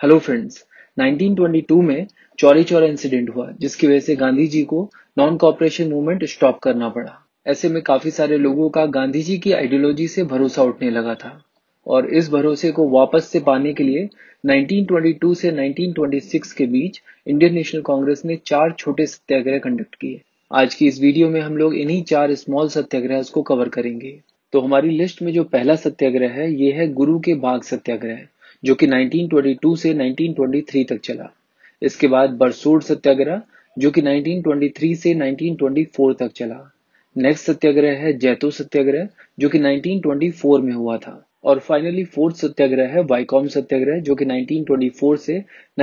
Hello friends. 1922 में Chauri Chaura incident हुआ जिसकी वजह से गांधी जी को नॉन कॉपरेशन मूवमेंट स्टॉप करना पड़ा। ऐसे में काफी सारे लोगों का गांधी जी की आइडियोलॉजी से भरोसा उठने लगा था और इस भरोसे को वापस से पाने के लिए 1922 से 1926 के बीच इंडियन नेशनल कांग्रेस ने 4 छोटे सत्याग्रह कंडक्ट किए। आज की इस वीडियो में हम लोग इन्हीं 4 स्मॉल सत्याग्रह को कवर करेंगे। तो हमारी लिस्ट में जो पहला सत्याग्रह है ये है गुरु के बाग सत्याग्रह, जो कि 1922 से 1923 तक चला। इसके बाद बरसोड सत्याग्रह, जो कि 1923 से 1924 तक चला। नेक्स्ट सत्याग्रह है जैतो सत्याग्रह, जो कि 1924 में हुआ था। और फाइनली फोर्थ सत्याग्रह है वाइकॉम सत्याग्रह, जो कि 1924 से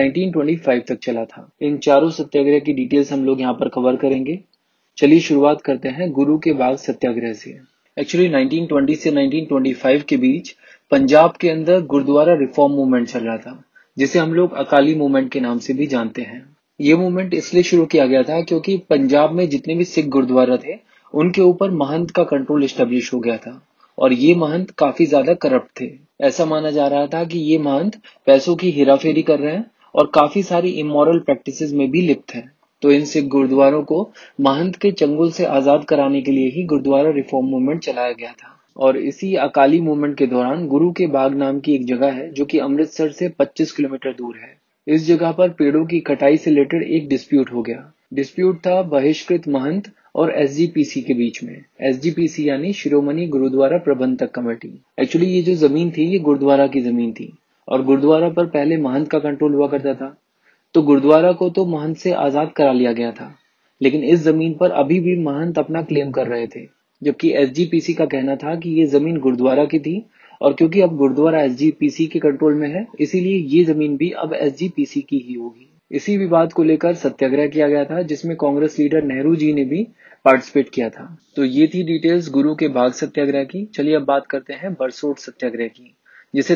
1925 तक चला था। इन चारों सत्याग्रह की डिटेल्स हम लोग यहाँ पर कवर करेंगे। चलिए शुरुआत करते हैं गुरु के बाग सत्याग्रह से। एक्चुअली 1920 से 1925 के बीच पंजाब के अंदर गुरुद्वारा रिफॉर्म मूवमेंट चल रहा था, जिसे हम लोग अकाली मूवमेंट के नाम से भी जानते हैं। ये मूवमेंट इसलिए शुरू किया गया था क्योंकि पंजाब में जितने भी सिख गुरुद्वारा थे उनके ऊपर महंत का कंट्रोल एस्टेब्लिश हो गया था और ये महंत काफी ज्यादा करप्ट थे। ऐसा माना जा रहा था कि ये महंत पैसों की हेराफेरी कर रहे हैं और काफी सारी इमोरल प्रैक्टिसेस में भी लिप्त हैं। तो इन सिख गुरुद्वारों को महंत के चंगुल से आजाद कराने के लिए ही गुरुद्वारा रिफॉर्म मूवमेंट चलाया गया था। और इसी अकाली मूवमेंट के दौरान गुरु के बाग नाम की एक जगह है जो कि अमृतसर से 25 किलोमीटर दूर है। इस जगह पर पेड़ों की कटाई से रिलेटेड एक डिस्प्यूट हो गया। डिस्प्यूट था बहिष्कृत महंत और एसजीपीसी के बीच में। एसजीपीसी यानी शिरोमणि गुरुद्वारा प्रबंधक कमेटी। एक्चुअली ये जो जमीन थी ये गुरुद्वारा की जमीन थी और गुरुद्वारा पर पहले महंत का कंट्रोल हुआ करता था। तो गुरुद्वारा को तो महंत से आजाद करा लिया गया था, लेकिन इस जमीन पर अभी भी महंत अपना क्लेम कर रहे थे, जबकि एसजीपीसी का कहना था कि ये जमीन गुरुद्वारा की थी और क्योंकि अब गुरुद्वारा एसजीपीसी के कंट्रोल में है इसीलिए ये जमीन भी अब एसजीपीसी की ही होगी। इसी विवाद को लेकर सत्याग्रह किया गया था जिसमें कांग्रेस लीडर नेहरू जी ने भी पार्टिसिपेट किया था। तो ये थी डिटेल्स गुरु के बाग सत्याग्रह की। चलिए अब बात करते हैं बरसोड सत्याग्रह की, जिसे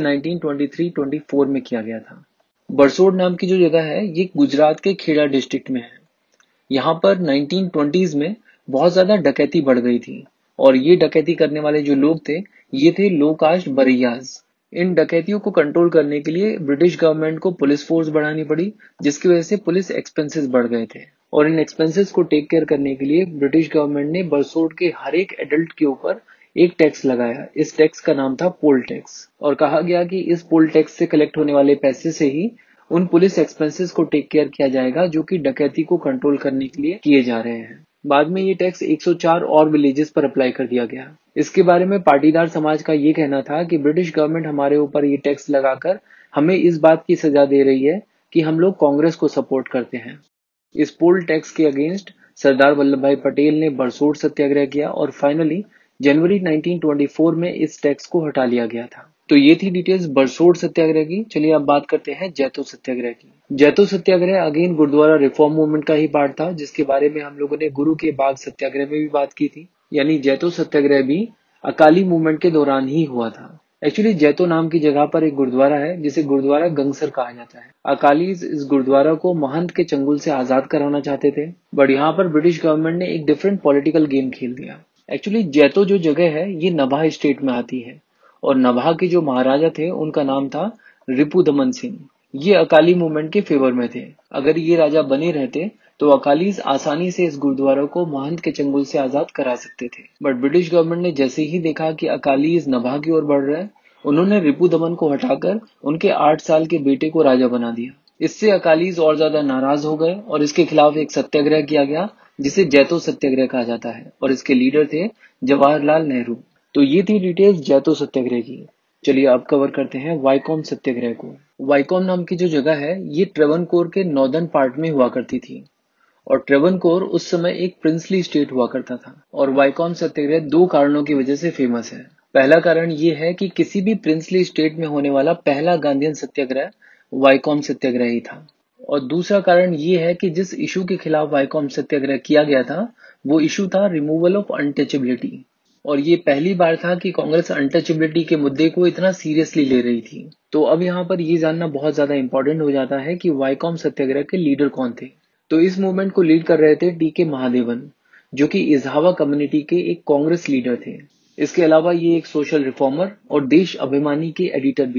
1923-24 में किया गया था। बरसोड नाम की जो जगह है ये गुजरात के खेड़ा डिस्ट्रिक्ट में है। यहाँ पर 1920s में बहुत ज्यादा डकैती बढ़ गई थी और ये डकैती करने वाले जो लोग थे ये थे लो कास्ट बरैयाज। इन डकैतियों को कंट्रोल करने के लिए ब्रिटिश गवर्नमेंट को पुलिस फोर्स बढ़ानी पड़ी, जिसकी वजह से पुलिस एक्सपेंसेस बढ़ गए थे और इन एक्सपेंसेस को टेक केयर करने के लिए ब्रिटिश गवर्नमेंट ने बरसोड के हर एक एडल्ट के ऊपर एक टैक्स लगाया। इस टैक्स का नाम था पोल टैक्स और कहा गया कि इस पोल टैक्स से कलेक्ट होने वाले पैसे से ही उन पुलिस एक्सपेंसेस को टेक केयर किया जाएगा जो कि डकैती को कंट्रोल करने के लिए किए जा रहे हैं। बाद में ये टैक्स 104 और विलेजेस पर अप्लाई कर दिया गया। इसके बारे में पाटीदार समाज का ये कहना था कि ब्रिटिश गवर्नमेंट हमारे ऊपर ये टैक्स लगाकर हमें इस बात की सजा दे रही है कि हम लोग कांग्रेस को सपोर्ट करते हैं। इस पोल टैक्स के अगेंस्ट सरदार वल्लभ भाई पटेल ने बरसोड सत्याग्रह किया और फाइनली जनवरी 1924 में इस टैक्स को हटा लिया गया था। तो ये थी डिटेल्स बरसोड सत्याग्रह की। चलिए अब बात करते हैं जैतो सत्याग्रह की। Jaito Satyagraha again Gurdwara reform movement का ही पार्ट था, जिसके बारे में हम लोगों ने गुरु के बाग सत्याग्रह में भी बात की थी। यानी जैतो सत्याग्रह भी अकाली मूवमेंट के दौरान ही हुआ था। एक्चुअली जैतो नाम की जगह पर एक गुरुद्वारा है जिसे गुरुद्वारा गंगसर कहा जाता है। अकाली इस गुरुद्वारा को महंत के चंगुल से आजाद कराना चाहते थे, बट यहाँ पर ब्रिटिश गवर्नमेंट ने एक डिफरेंट पॉलिटिकल गेम खेल दिया। एक्चुअली जैतो जो जगह है ये नभा स्टेट में आती है और नभा के जो महाराजा थे उनका नाम था रिपु दमन सिंह। ये अकाली मूवमेंट के फेवर में थे। अगर ये राजा बने रहते तो अकालीज आसानी से इस गुरुद्वारा को महंत के चंगुल से आजाद करा सकते थे, बट ब्रिटिश गवर्नमेंट ने जैसे ही देखा कि अकालीज नभा की ओर बढ़ रहे हैं, उन्होंने रिपु दमन को हटाकर उनके 8 साल के बेटे को राजा बना दिया। इससे अकालीज और ज्यादा नाराज हो गए और इसके खिलाफ एक सत्याग्रह किया गया जिसे जैतो सत्याग्रह कहा जाता है और इसके लीडर थे जवाहरलाल नेहरू। तो ये थी डिटेल्स जैतो सत्याग्रह की। चलिए अब कवर करते हैं वाइकॉम सत्याग्रह को। वाइकॉम नाम की जो जगह है ये ट्रेवनकोर के नॉर्दर्न पार्ट में हुआ करती थी और ट्रेवनकोर उस समय एक प्रिंसली स्टेट हुआ करता था। और वाइकॉम सत्याग्रह 2 कारणों की वजह से फेमस है। पहला कारण ये है कि किसी भी प्रिंसली स्टेट में होने वाला पहला गांधीयन सत्याग्रह वाइकॉम सत्याग्रह ही था। और दूसरा कारण ये है कि जिस इशू के खिलाफ वाइकॉम सत्याग्रह किया गया था वो इशू था रिमूवल ऑफ अनटचेबिलिटी। और ये पहली बार था कि कांग्रेस अनटचेबिलिटी के मुद्दे को इतना सीरियसली ले रही थी। तो अब यहाँ पर ये जानना बहुत ज्यादा इंपॉर्टेंट हो जाता है कि वाइकॉम सत्याग्रह के लीडर कौन थे। तो इस मूवमेंट को लीड कर रहे थे टी.के. महादेवन, जो कि इज़हावा कम्युनिटी के एक कांग्रेस लीडर थे। इसके अलावा ये एक सोशल रिफॉर्मर और देश अभिमानी के एडिटर भी थे।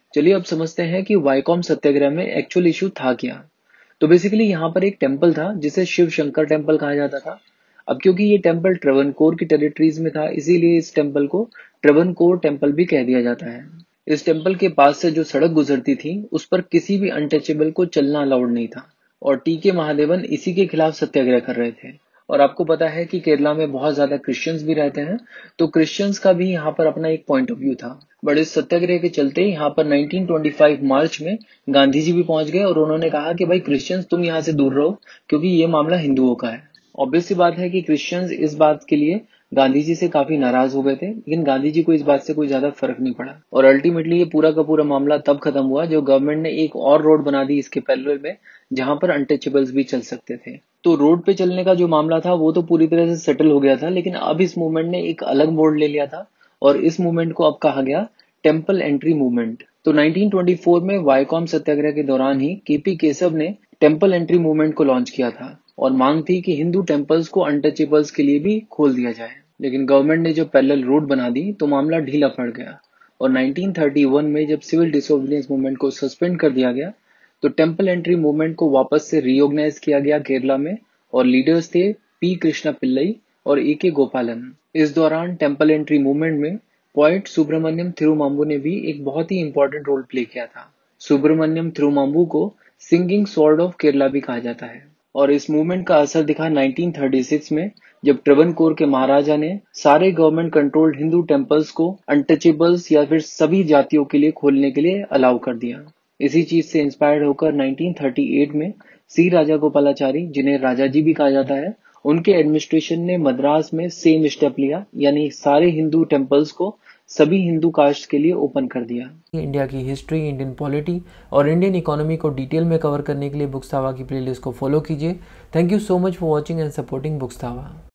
चलिए अब समझते हैं कि वाइकॉम सत्याग्रह में एक्चुअल इशू था क्या। तो बेसिकली यहाँ पर एक टेम्पल था जिसे शिव शंकर टेम्पल कहा जाता था। अब क्योंकि ये टेम्पल ट्रेवनकोर की टेरिटरीज में था, इसीलिए इस टेम्पल को ट्रेवनकोर टेम्पल भी कह दिया जाता है। इस टेम्पल के पास से जो सड़क गुजरती थी उस पर किसी भी अनटचेबल को चलना अलाउड नहीं था, और टीके महादेवन इसी के खिलाफ सत्याग्रह कर रहे थे। और आपको पता है कि केरला में बहुत ज्यादा क्रिश्चियंस भी रहते हैं, तो क्रिश्चियंस का भी यहाँ पर अपना एक पॉइंट ऑफ व्यू था। बट इस सत्याग्रह के चलते यहाँ पर 1925 मार्च में गांधी जी भी पहुंच गए, और उन्होंने कहा कि भाई क्रिश्चियंस तुम यहाँ से दूर रहो, क्योंकि ये मामला हिंदुओं का है। ऑब्वियस सी बात है कि क्रिश्चियंस इस बात के लिए गांधी जी से काफी नाराज हो गए थे, लेकिन गांधी जी को इस बात से कोई ज्यादा फर्क नहीं पड़ा, और अल्टीमेटली ये पूरा का पूरा मामला तब खत्म हुआ जब गवर्नमेंट ने एक और रोड बना दी इसके पैरेलल में, जहां पर अनटचेबल्स भी चल सकते थे। तो रोड पे चलने का जो मामला था वो तो पूरी तरह से सेटल हो गया था, लेकिन अब इस मूवमेंट ने एक अलग मोड़ ले लिया था, और इस मूवमेंट को अब कहा गया टेम्पल एंट्री मूवमेंट। तो 1924 में वाइकॉम सत्याग्रह के दौरान ही केपी केशव ने टेम्पल एंट्री मूवमेंट को लॉन्च किया था, और मांग थी कि हिंदू टेम्पल्स को अनटचेबल्स के लिए भी खोल दिया जाए। लेकिन गवर्नमेंट ने जब पैरेलल रोड बना दी तो मामला ढीला पड़ गया, और 1931 में जब सिविल डिसोबीडियंस मूवमेंट को सस्पेंड कर दिया गया तो टेम्पल एंट्री मूवमेंट को वापस से रीऑर्गेनाइज किया गया केरला में, और लीडर्स थे पी कृष्णा पिल्लई और ए के गोपालन। इस दौरान टेम्पल एंट्री मूवमेंट में पोएट सुब्रमण्यम थिरुमाम्बू ने भी एक बहुत ही इंपॉर्टेंट रोल प्ले किया था। सुब्रमण्यम थिरुमाम्बू को सिंगिंग स्वॉर्ड ऑफ केरला भी कहा जाता है, और इस मूवमेंट का असर दिखा 1936 में, जब ट्रेवनकोर के महाराजा ने सारे गवर्नमेंट कंट्रोल्ड हिंदू टेम्पल्स को अनटचेबल्स या फिर सभी जातियों के लिए खोलने के लिए अलाउ कर दिया। इसी चीज से इंस्पायर्ड होकर 1938 में सी राजा गोपालाचारी, जिन्हें राजा जी भी कहा जाता है, उनके एडमिनिस्ट्रेशन ने मद्रास में सेम स्टेप लिया, यानी सारे हिंदू टेम्पल्स को सभी हिंदू कास्ट के लिए ओपन कर दिया। इंडिया की हिस्ट्री, इंडियन पॉलिटी और इंडियन इकोनॉमी को डिटेल में कवर करने के लिए बुक्सतावा की प्लेलिस्ट को फॉलो कीजिए। Thank you so much for watching and supporting बुक्सतावा।